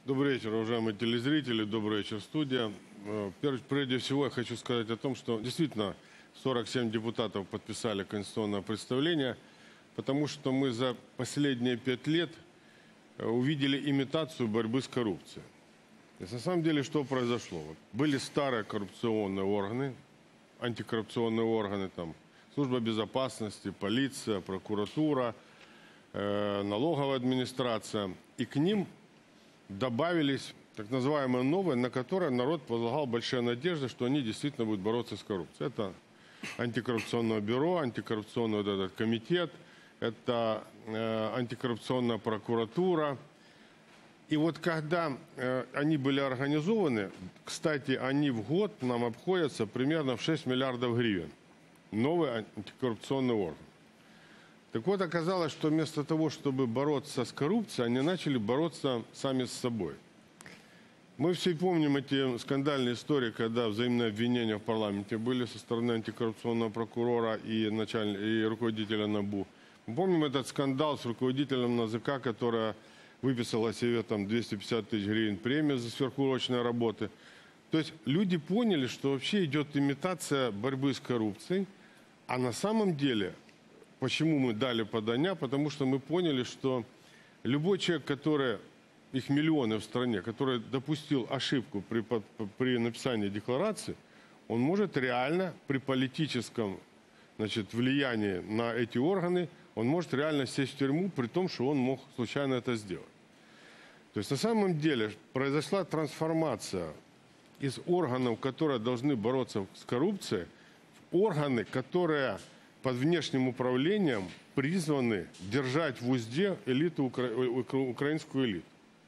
Добрый вечер, уважаемые телезрители, добрый вечер, студия. Прежде всего я хочу сказать о том, что действительно 47 депутатов подписали конституционное представление, потому что мы за последние 5 лет увидели имитацию борьбы с коррупцией. То есть, на самом деле, что произошло? Были старые коррупционные органы, антикоррупционные органы, там, служба безопасности, полиция, прокуратура, налоговая администрация, и к ним добавились так называемые новые, на которые народ возлагал большие надежды, что они действительно будут бороться с коррупцией. Это антикоррупционное бюро, антикоррупционный вот этот комитет, это антикоррупционная прокуратура. И вот когда они были организованы, кстати, они в год нам обходятся примерно в 6 миллиардов гривен. Новый антикоррупционный орган. Так вот, оказалось, что вместо того, чтобы бороться с коррупцией, они начали бороться сами с собой. Мы все помним эти скандальные истории, когда взаимные обвинения в парламенте были со стороны антикоррупционного прокурора и руководителя НАБУ. Мы помним этот скандал с руководителем НАЗК, которая выписала себе там 250 тысяч гривен премию за сверхурочные работы. То есть люди поняли, что вообще идет имитация борьбы с коррупцией, а на самом деле... Почему мы дали подання? Потому что мы поняли, что любой человек, который, их миллионы в стране, который допустил ошибку при написании декларации, он может реально при политическом, значит, влиянии на эти органы, он может реально сесть в тюрьму, при том, что он мог случайно это сделать. То есть на самом деле произошла трансформация из органов, которые должны бороться с коррупцией, в органы, которые... под внешним управлением призваны держать в узде элиту, украинскую элиту.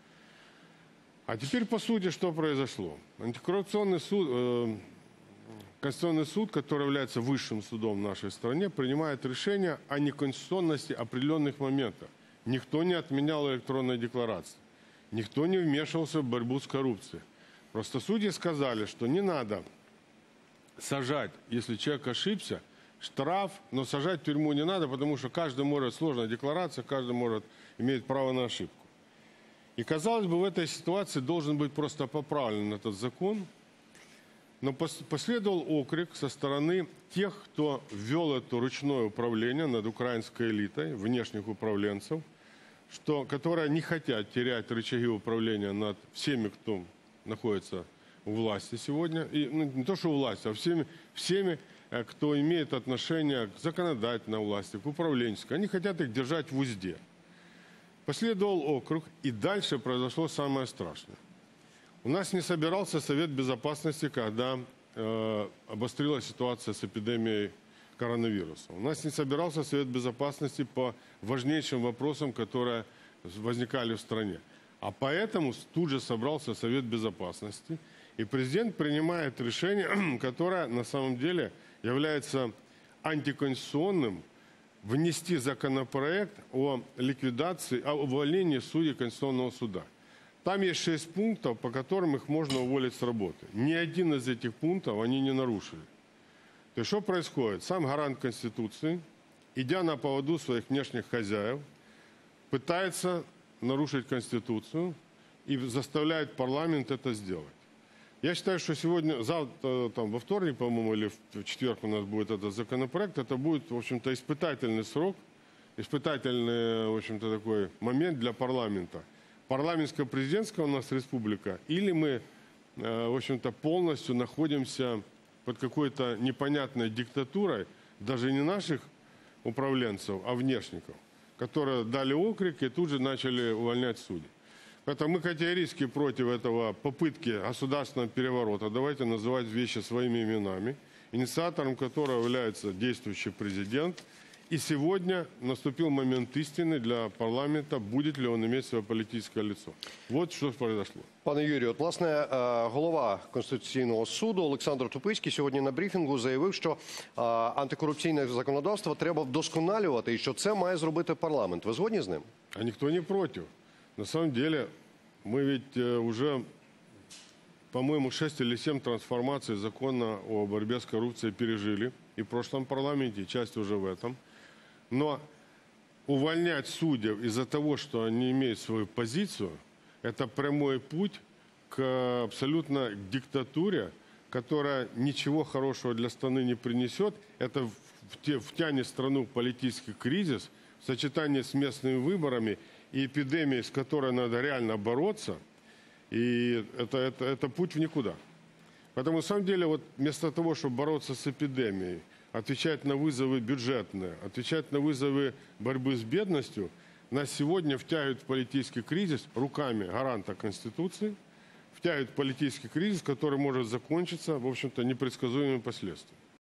А теперь, по сути, что произошло? Антикоррупционный суд, Конституционный суд, который является высшим судом в нашей стране, принимает решение о неконституционности определенных моментов. Никто не отменял электронные декларации. Никто не вмешивался в борьбу с коррупцией. Просто судьи сказали, что не надо сажать, если человек ошибся, штраф, но сажать в тюрьму не надо, потому что каждый может, сложная декларация, каждый может, имеет право на ошибку. И, казалось бы, в этой ситуации должен быть просто поправлен этот закон, но последовал окрик со стороны тех, кто ввел это ручное управление над украинской элитой, внешних управленцев, которые не хотят терять рычаги управления над всеми, кто находится у власти сегодня, и не то, что у власти, а всеми, кто имеет отношение к законодательной власти, к управленческой. Они хотят их держать в узде. Последовал округ, и дальше произошло самое страшное. У нас не собирался Совет Безопасности, когда обострилась ситуация с эпидемией коронавируса. У нас не собирался Совет Безопасности по важнейшим вопросам, которые возникали в стране. А поэтому тут же собрался Совет Безопасности, и президент принимает решение, которое на самом деле... является антиконституционным, внести законопроект о ликвидации, о увольнении судей Конституционного суда. Там есть 6 пунктов, по которым их можно уволить с работы. Ни один из этих пунктов они не нарушили. То есть что происходит? Сам гарант Конституции, идя на поводу своих внешних хозяев, пытается нарушить Конституцию и заставляет парламент это сделать. Я считаю, что сегодня, завтра, там, во вторник, по-моему, или в четверг у нас будет этот законопроект, это будет, в общем-то, испытательный срок, испытательный, в общем-то, такой момент для парламента. Парламентско-президентская у нас республика, или мы, в общем-то, полностью находимся под какой-то непонятной диктатурой, даже не наших управленцев, а внешников, которые дали окрик и тут же начали увольнять судей. Поэтому мы категорически против этого попытки государственного переворота. Давайте называть вещи своими именами. Инициатором которого является действующий президент. И сегодня наступил момент истины для парламента, будет ли он иметь свое политическое лицо. Вот что произошло. Пане Юрію, от, власне, голова Конституційного суду Олександр Тупицький сьогодні на брифінгу заявив, що антикорупційне законодавство треба вдосконалювати і що це має зробити парламент. Ви згодні з ним? А никто не против. На самом деле, мы ведь уже, по-моему, 6 или 7 трансформаций закона о борьбе с коррупцией пережили. И в прошлом парламенте, и часть уже в этом. Но увольнять судей из-за того, что они имеют свою позицию, это прямой путь к абсолютно диктатуре, которая ничего хорошего для страны не принесет. Это втянет страну в политический кризис в сочетании с местными выборами и эпидемией, с которой надо реально бороться. И это путь в никуда. Поэтому, на самом деле, вот вместо того, чтобы бороться с эпидемией, отвечать на вызовы бюджетные, отвечать на вызовы борьбы с бедностью, нас сегодня втягивают в политический кризис руками гаранта Конституции, втягивают в политический кризис, который может закончиться, в общем-то, непредсказуемыми последствиями.